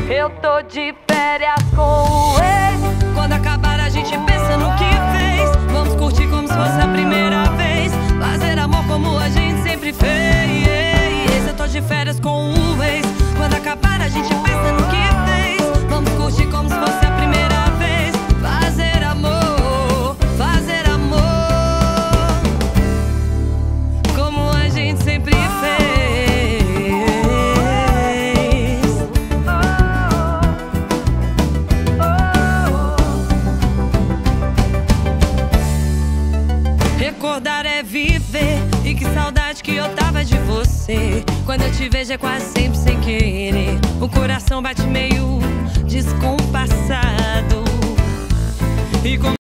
Eu tô de férias com o ex. Quando acabar a gente pensa no que fez. Vamos curtir como se fosse a primeira vez. Fazer amor como a gente sempre fez. Eu tô de férias com o ex. Quando acabar a gente pensa no que fez. Vamos curtir como se fosse a primeira vez. Fazer amor como a gente sempre fez. Recordar é viver. E que saudade que eu tava de você. Quando eu te vejo é quase sempre sem querer. O coração bate meio descompassado. E